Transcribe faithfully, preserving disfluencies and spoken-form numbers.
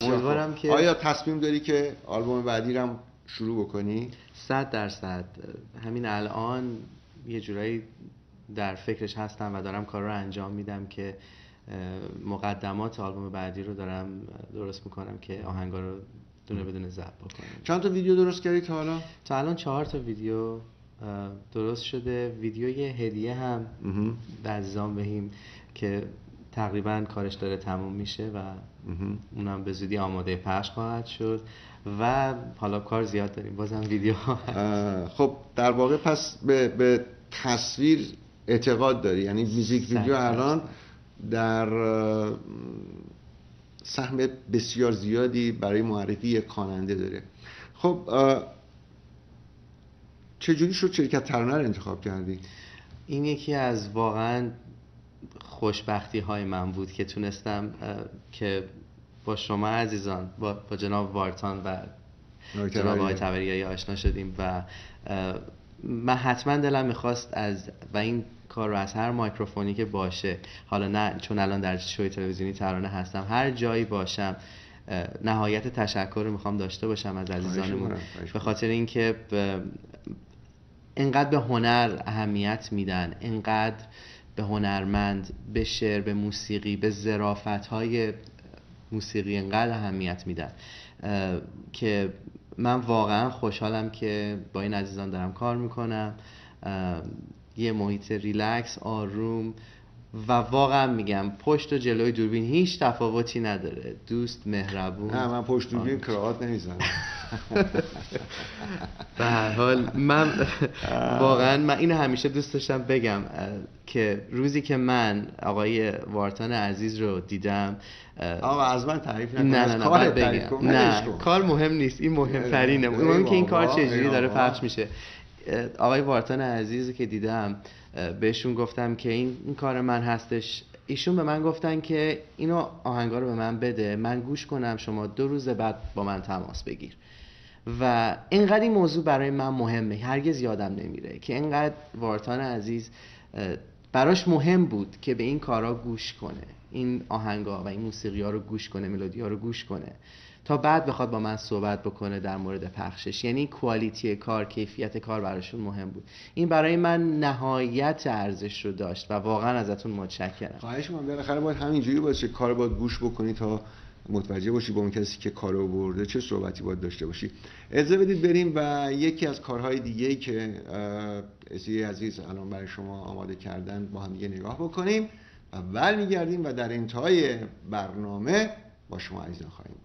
امیدوارم که آیا تصمیم داری که آلبوم بعدی رو شروع بکنی؟ صد درصد همین الان یه جورایی در فکرش هستم و دارم کار رو انجام میدم که مقدمات آلبوم بعدی رو دارم درست میکنم که آهنگا رو دونه بدونه ضبط بکنم. چند تا ویدیو درست کردی تا حالا؟ تا الان چهار تا ویدیو درست شده. ویدیوی هدیه هم عزیزان بهیم که تقریبا کارش داره تموم میشه و اونم به زودی آماده پخش خواهد شد و حالا کار زیاد داریم بازم ویدیو. خب در واقع پس به, به تصویر اعتقاد داری، یعنی میوزیک ویدیو الان در سهم بسیار زیادی برای معرفی یک خواننده داره. خب چجوری شد شرکت ترانه رو انتخاب کردی؟ این یکی از واقعا خوشبختی های من بود که تونستم که با شما عزیزان با, با جناب وارتان و جناب آقای طبریایی آشنا شدیم و من حتما دلم میخواست از و این کار رو از هر مایکروفونی که باشه، حالا نه چون الان در شوی تلویزیونی ترانه هستم، هر جایی باشم نهایت تشکر رو میخوام داشته باشم از عزیزانمون به خاطر اینکه اینقدر به هنر اهمیت میدن، اینقدر به هنرمند، به شعر، به موسیقی، به ظرافت‌های موسیقی اینقدر اهمیت میدن که من واقعا خوشحالم که با این عزیزان دارم کار میکنم. یه محیط ریلکس، آروم و واقعا میگم پشت و جلوی دوربین هیچ تفاوتی نداره. دوست، مهربون. نه من پشت دوربین کراوات نمیزنم. به هر حال من واقعا من اینو همیشه دوست داشتم بگم که روزی که من آقای وارتان عزیز رو دیدم، آقا از من تعریف نکن. نه نه نه باید بگم نه کار مهم نیست، این مهمترینه. مهم که این کار چجوری داره پخش میشه. آقای وارتان عزیز که دیدم بهشون گفتم که این, این کار من هستش. ایشون به من گفتن که اینو آهنگا رو به من بده، من گوش کنم، شما دو روز بعد با من تماس بگیر. و اینقدر این موضوع برای من مهمه، هرگز یادم نمیره که اینقدر وارتان عزیز براش مهم بود که به این کارا گوش کنه، این آهنگا و این موسیقی ها رو گوش کنه، ملودی ها رو گوش کنه تا بعد بخواد با من صحبت بکنه در مورد پخشش. یعنی کوالیتی کار، کیفیت کار براشون مهم بود. این برای من نهایت ارزش رو داشت و واقعا ازتون متشکرم. خواهش می‌کنم بالاخره باید همینجوری باشه، کار باید گوش بکنی تا متوجه باشی با اون کسی که کارو برده چه صحبتی باید داشته باشی. اجازه بدید بریم و یکی از کارهای دیگه‌ای که اسی عزیز الان برای شما آماده کردن با هم دیگه نگاه بکنیم و بعد میگردیم و در انتهای برنامه با شما عزیزان خواهیم.